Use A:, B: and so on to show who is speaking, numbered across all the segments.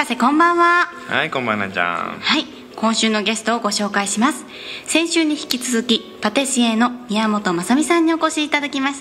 A: 博士こんばんは。
B: はい、こんばんはちゃん。
A: はい、今週のゲストをご紹介します。先週に引き続きパティシエの宮本雅美さんにお越しいただきました。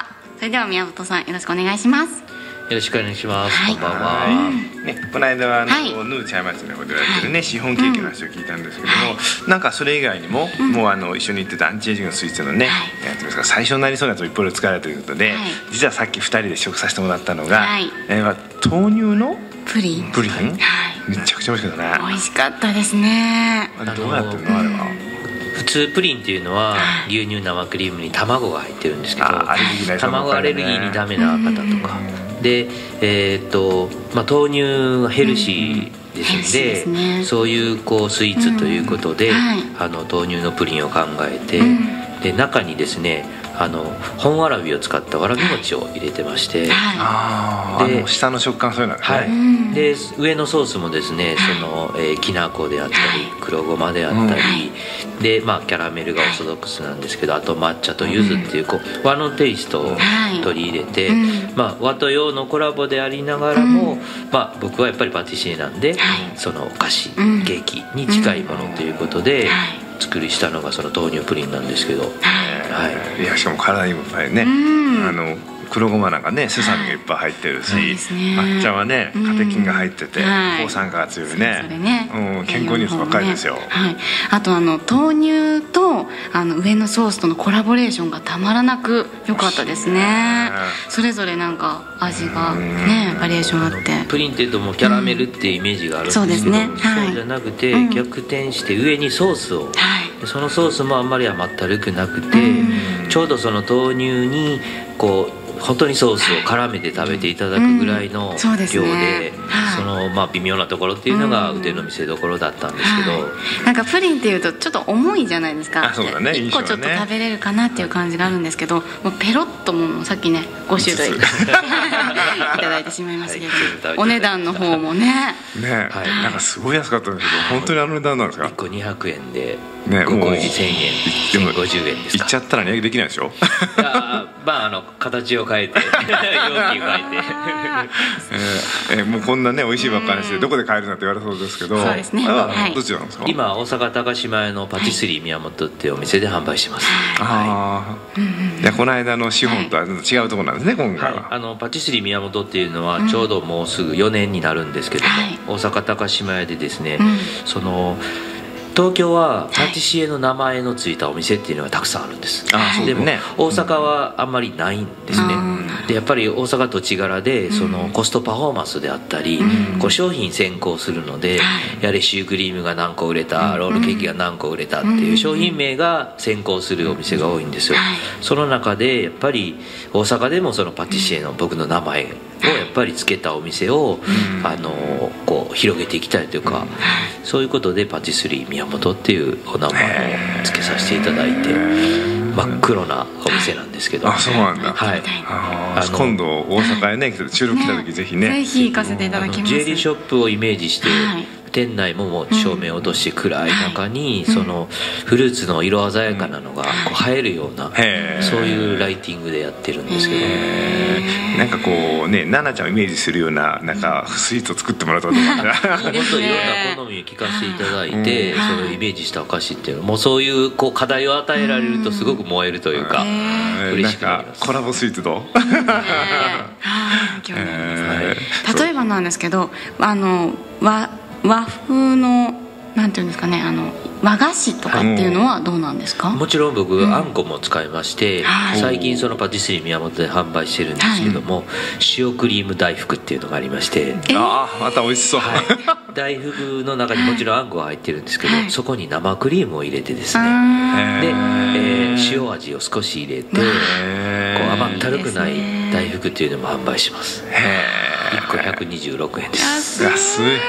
A: それでは宮本さん、よろしくお願いします。
C: よろしくお願いします。
A: はい、
C: こんばんは。
B: ね、この間はヌーチャイマツの方でやってるね、シフォンケーキの話を聞いたんですけども、なんかそれ以外にも、もう一緒に行ってたアンチエイジングのスイーツのね、最初になりそうなやつをいっぱい使われるということで、実はさっき2人で試食させてもらったのが、豆乳の
A: プリン。
B: めちゃくちゃ美味しかったね。
A: 美味しかったですね。
B: どうやってるのあれは。
C: 普通プリンっていうのは牛乳生クリームに卵が入ってるんですけど、卵アレルギーにダメな方とかで、豆乳がヘルシーですので、そういうスイーツということで、豆乳のプリンを考えて、で中にですね本わらびを使ったわらび餅を入れてまして、
B: で下の食感そういうのね、
C: で上のソースもですねきな粉であったり黒ごまであったり、でキャラメルがオーソドックスなんですけど、あと抹茶と柚子っていう和のテイストを取り入れて、和と洋のコラボでありながらも、僕はやっぱりパティシエなんで、そのお菓子ケーキに近いものということで作りしたのがその豆乳プリンなんですけど、
B: いやしかも体にもいっぱいね、黒ごまなんかねセサミがいっぱい入ってるし、抹茶はねカテキンが入ってて抗酸化が強いね、健康ニュースばっかりですよ。
A: あと豆乳と上のソースとのコラボレーションがたまらなく良かったですね。それぞれなんか味がねバリエーションあって、
C: プリンっていうともうキャラメルっていうイメージがあるんですけど、そうじゃなくて逆転して上にソースを、そのソースもあんまり甘ったるくなくて、ちょうどその豆乳に本当にソースを絡めて食べていただくぐらいの量で、その微妙なところっていうのが腕の見せ所だったんですけど、
A: なんかプリンっていうとちょっと重いじゃないですか。1個ちょっと食べれるかなっていう感じがあるんですけど、もうペロッともうさっきね5種類いただいてしまいましたけど、お値段の方もね
B: なんかすごい安かったんですけど、本当に値段なんですか。
C: 1個200円で
B: 5
C: 個1000円、1050円ですか。
B: いっちゃったら値上げできないでしょ。
C: 形を変えて容器を変
B: えてもうこんなね美味しいばっかりしてどこで買えるんだって言われそうですけど、
A: そうですね、
B: どちらなんですか。
C: 今大阪高島屋のパティスリー宮本っていうお店で販売してます。
B: この間の資本とは違うところなんですね今回は。
C: パティスリー宮本っていうのはちょうどもうすぐ4年になるんですけども、大阪高島屋でですね、東京はパティシエの名前のついたお店っていうのがたくさんあるんです。でも大阪はあんまりないんですね。でやっぱり大阪土地柄でそのコストパフォーマンスであったり、商品先行するので、やはりシュークリームが何個売れた、ロールケーキが何個売れたっていう商品名が先行するお店が多いんですよ。その中でやっぱり大阪でもそのパティシエの僕の名前をやっぱりつけたお店を広げていきたいというか、そういうことでパティスリー宮本っていうお名前をつけさせていただいて、真っ黒なお店なんですけど。
B: そうなんだ。今度大阪へね収録来た時ぜひね、
A: ぜひ行かせていただきます。
C: ジュエリーショップをイメージして、店内ももう照明を落として暗い中にそのフルーツの色鮮やかなのが映えるような、そういうライティングでやってるんですけど、
B: なんか奈々ちゃんをイメージするようななんかスイーツを作ってもらったと思って
C: 本当いろんな好みを聞かせていただいて、それをイメージしたお菓子っていうのもうそういう課題を与えられるとすごく燃えるというか、嬉しくなります。
B: コラボスイーツどう？
A: 例えばなんですけど和風のなんていうんですかね、和菓子とかっていうのはどうなんですか。
C: もちろん僕あんこも使いまして、最近そのパティスリー宮本で販売してるんですけども、塩クリーム大福っていうのがありまして、
B: また美味しそう。
C: 大福の中にもちろんあんこが入ってるんですけど、そこに生クリームを入れてですね、で、塩味を少し入れて甘ったるくない大福っていうのも販売します。1個126円です。
B: 安い。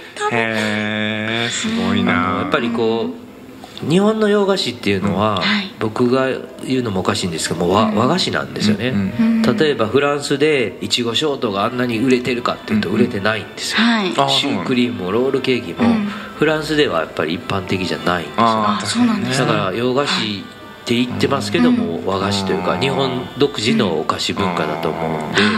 B: すごいな。
C: やっぱり日本の洋菓子っていうのは、僕が言うのもおかしいんですけども、和菓子なんですよね。例えばフランスでいちごショートがあんなに売れてるかっていうと売れてないんですよ。シュークリームもロールケーキもフランスではやっぱり一般的じゃないんですよ。だから洋菓子って言ってますけども、和菓子というか日本独自のお菓子文化だと思うんで、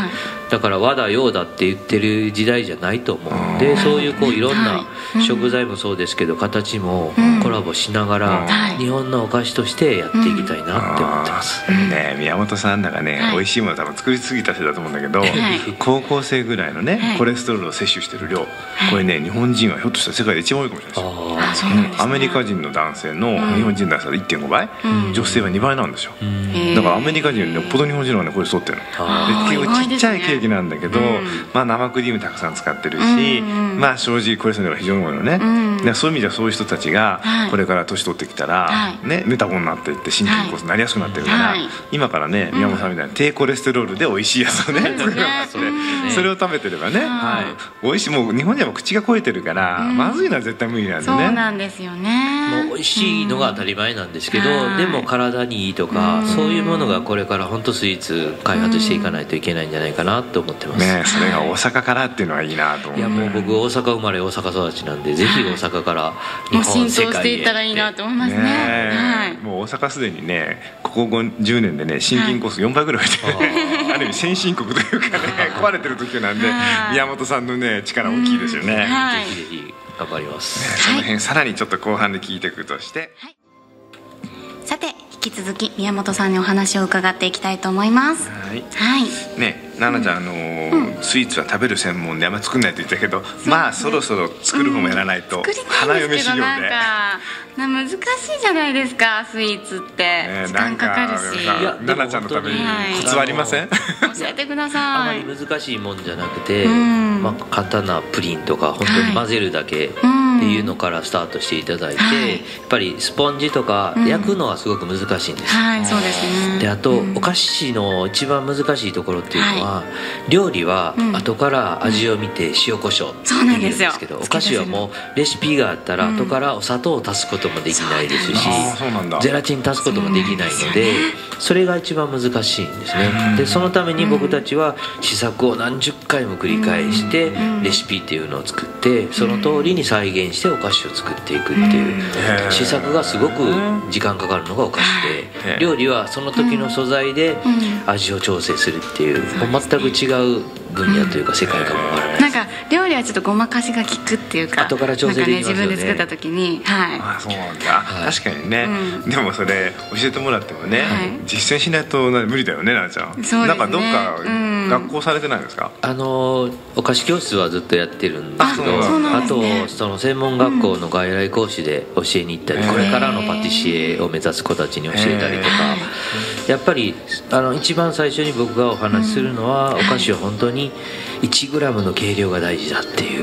C: だから和だ洋だって言ってる時代じゃないと思うんで、そういうこういろんな食材もそうですけど形もコラボしながら日本のお菓子としてやっていきたいなって思ってます。
B: 宮本さんだがね、美味しいもの多分作りすぎたせいだと思うんだけど、高校生ぐらいのねコレステロールを摂取してる量、これね日本人はひょっとしたら世界で一番多いかもしれないですよ。アメリカ人の男性の日本人の男性は 1.5 倍、女性は2倍なんですよ。だからアメリカ人よりよっぽど日本人の方がねこれ沿ってるの。結構ちっちゃいケーキなんだけど、まあ生クリームたくさん使ってるし、まあ正直コレステロールが非常に多いのね。そういう意味ではそういう人たちがこれから年取ってきたらねメタボになっていって心筋梗塞になりやすくなってるから、今からね宮本さんみたいな低コレステロールで美味しいやつをね作るそれを食べてればね美味しい。もう日本人は口が肥えてるからまずいのは絶対無理なんでね。
A: そうなんですよね。
C: もう美味しいのが当たり前なんですけど、でも体にいいとかそういうものがこれから本当スイーツ開発していかないといけないんじゃないかなと思ってます。
B: それが大阪からっていうのはいいなと思う。
C: いやもう僕大阪生まれ大阪育ちなんで、ぜひ大阪から日本世界へ
A: 浸透していったらいいなと思いますね。
B: もう大阪すでにねここ10年でね心筋梗塞4倍ぐらい増えて、ある意味先進国というかね壊れてる時なんで宮本さんのね力大きいですよね。
C: ぜひぜひ頑張ります。
B: その辺さらにちょっと後半で聞いていくとして、
A: さて引き続き宮本さんにお話を伺っていきたいと思います。
B: ね、奈々ちゃんスイーツは食べる専門であんま作んないと言ったけど、まあそろそろ作る方もやらないと花嫁修行で
A: 難しいじゃないですかスイーツって時間かかるし。
B: 奈々ちゃんのためにコツはありません？教
A: えてください。
C: あまり難しいもんじゃなくて、まあ簡単なプリンとか本当に混ぜるだけっていうのからスタートしていただいて、やっぱりスポンジとか焼くのはすごく難しいんです。
A: そうですね。
C: であとお菓子の一番難しいところっていうのは、料理は後から味を見て塩コショウって言うんですけど、お菓子はもうレシピがあったら後からお砂糖を足すこともできないですし、ゼラチン足すこともできないので、それが一番難しいんですね。でそのために僕たちは試作を何十回も繰り返してレシピっていうのを作って、その通りに再現してお菓子を作っていくっていう試作がすごく時間かかるのがお菓子で、料理はその時の素材で味を調整するっていう全く違う分野というか世界かもわからないです。
A: なんか料理はちょっとごまかしが効くっていうか、
C: 後から調整できますよね。
A: 自分で作った時に
B: そうなんだ。確かにね。でもそれ教えてもらってもね実践しないと無理だよね奈々ちゃん。なんかどっか学校されてないんですか？
C: お菓子教室はずっとやってるんですけど、あとその専門学校の外来講師で教えに行ったり、これからのパティシエを目指す子たちに教えたりとか、やっぱり一番最初に僕がお話しするのは、お菓子は本当に 1g の計量が大事だっていう。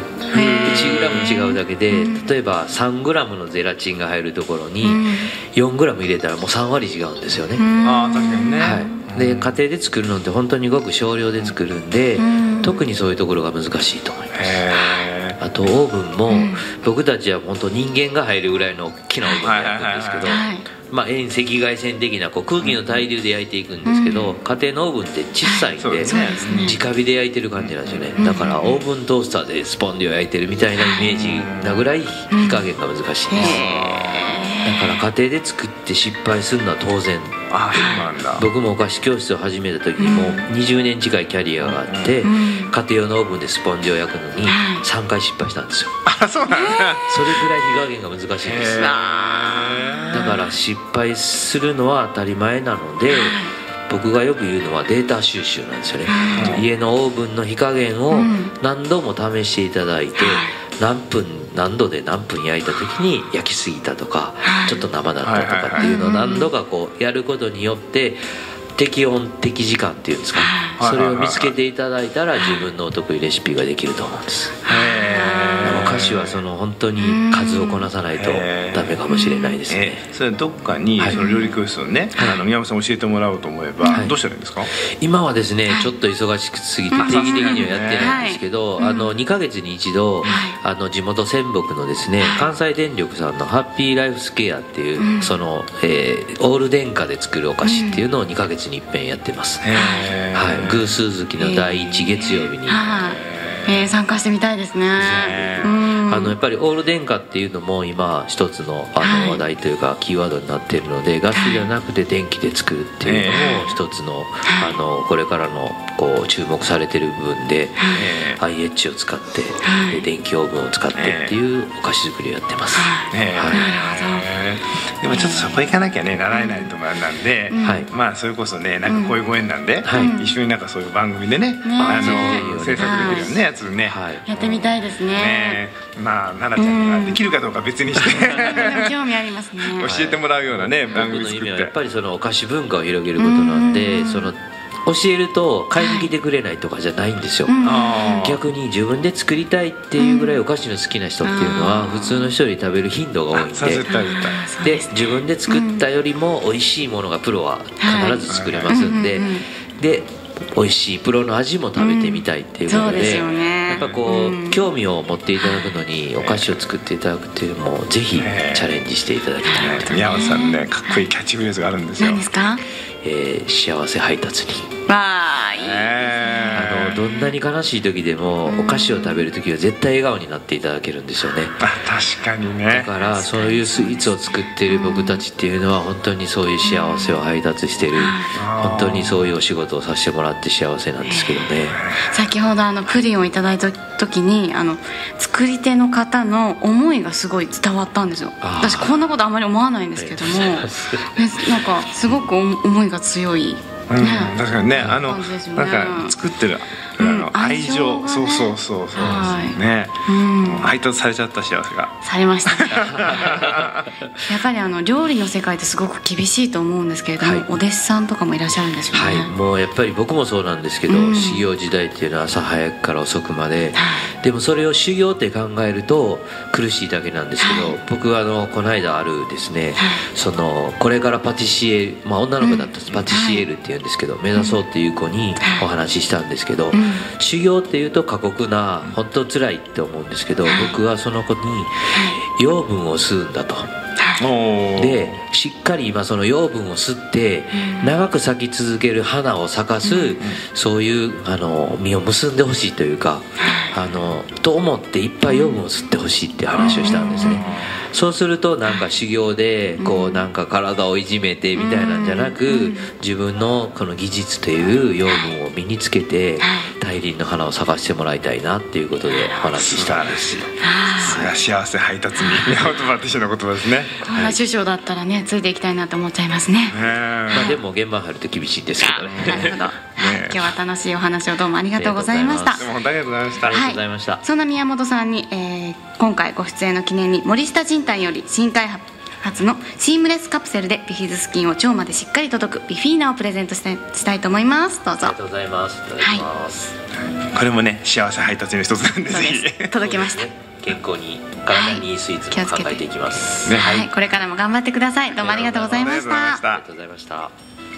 C: 1g 違うだけで、例えば 3g のゼラチンが入るところに 4g 入れたらもう3割違うんですよね。
B: 確かにね。
C: で家庭で作るのって本当にごく少量で作るんで、特にそういうところが難しいと思います。あとオーブンも僕たちは本当人間が入るぐらいの大きなオーブンで焼くんですけど、まあ遠赤外線的な空気の対流で焼いていくんですけど、家庭のオーブンって小さいんで直火で焼いてる感じなんですよね。だからオーブントースターでスポンジを焼いてるみたいなイメージなぐらい火加減が難しいです。だから家庭で作って失敗するのは当然。僕もお菓子教室を始めた時にもう20年近いキャリアがあって、家庭用のオーブンでスポンジを焼くのに3回失敗したんですよ。
B: そうなんだ。
C: それぐらい火加減が難しいんです。だから失敗するのは当たり前なので、僕がよく言うのはデータ収集なんですよね。家のオーブンの火加減を何度も試していただいて、何度で何分焼いた時に焼きすぎたとかちょっと生だったとかっていうのを何度かこうやることによって適温適時間っていうんですか、それを見つけていただいたら自分のお得意レシピができると思うんです。お菓子は本当に数をこなさないとダメかもしれないですね。
B: それどっかにその料理教室をね、宮本さん教えてもらおうと思えばどうしたらいいんですか？
C: 今はですねちょっと忙しすぎて定期的にはやってないんですけど、2ヶ月に一度地元仙北のですね関西電力さんのハッピーライフスケアっていうオール電化で作るお菓子っていうのを2ヶ月に一遍やってます。偶数月の第1月曜日に
A: 参加してみたいですね。
C: やっぱりオール電化っていうのも今一つの話題というかキーワードになっているので、ガスじゃなくて電気で作るっていうのも一つのこれからのこう注目されてる部分で、IH を使って電気オーブンを使ってっていうお菓子作りをやってます。
B: でもちょっとそこ行かなきゃね習えないところなんで、まあそれこそねなんかこういうご縁なんで一緒になんかそういう番組でね制作できるようなやつね
A: やってみたいですね。
B: まあ奈々ちゃんができるかどうか別にして
A: 興味ありますね。
B: 教えてもらうようなね番組作って、
C: やっぱりそのお菓子文化を広げることなんで、その教えると買いに来てくれないとかじゃないんですよ。逆に自分で作りたいっていうぐらいお菓子の好きな人っていうのは普通の人より食べる頻度が多いんで、自分で作ったよりも美味しいものがプロは必ず作れますんで、で美味しいプロの味も食べてみたいっていうことで、やっぱこう興味を持っていただくのにお菓子を作っていただくっていうのもぜひチャレンジしていただきたいと。
B: 宮本さんねかっこいいキャッチフレーズがあるんですよ。
A: 何ですか？
C: 幸せ配達に。
A: わあいいです
C: ね。どんなに悲しい時でもお菓子を食べる時は絶対笑顔になっていただけるんですよね。
B: 確かにね。
C: だからそういうスイーツを作っている僕たちっていうのは本当にそういう幸せを配達している、本当にそういうお仕事をさせてもらって幸せなんですけどね。
A: 先ほどプリンをいただいた時に作り手の方の思いがすごい伝わったんですよ。私こんなことあんまり思わないんですけども、なんかすごく思いが強い。
B: 確かにねなんか作ってる愛情、そうね、配達されちゃった幸せが
A: されましたね。やっぱり料理の世界ってすごく厳しいと思うんですけれども、お弟子さんとかもいらっしゃるんですよね。
C: もうやっぱり僕もそうなんですけど、修行時代っていうのは朝早くから遅くまで、でもそれを修行って考えると苦しいだけなんですけど、僕はこの間あるですね、これからパティシエ、女の子だったらパティシエールっていうんですけど、目指そうっていう子にお話ししたんですけど、修行っていうと過酷な本当辛いって思うんですけど、僕はその子に養分を吸うんだと。でしっかり今その養分を吸って長く咲き続ける花を咲かす、そういう実を結んでほしいというかと思っていっぱい養分を吸ってほしいって話をしたんですね。そうするとなんか修行でこうなんか体をいじめてみたいなんじゃなく、自分のこの技術という養分を身につけて大輪の花を咲かせてもらいたいなっていうことでお話ししたんですよ。
B: 幸せ配達に宮本パティシエの言葉ですね。
A: こんな師匠だったらねついていきたいなと思っちゃいますね。
C: でも現場入ると厳しいんですけどね。
A: なるほど。今日は楽しいお話をどうもありがとうございました。
B: どうも本当ありがとうございました。
C: ありがとうございました。
A: そんな宮本さんに今回ご出演の記念に森下仁丹より新開発のシームレスカプセルでビフィズスキンを腸までしっかり届くビフィーナをプレゼントしたいと思います。どうぞ。
C: ありがとうございます。いただきます。
B: これもね幸せ配達の一つなんです。
A: 届きました。
C: 健康に体にいいスイーツも考えていきます。
A: はい、これからも頑張ってください。どうもありがとうございました。
C: ありがとうございました。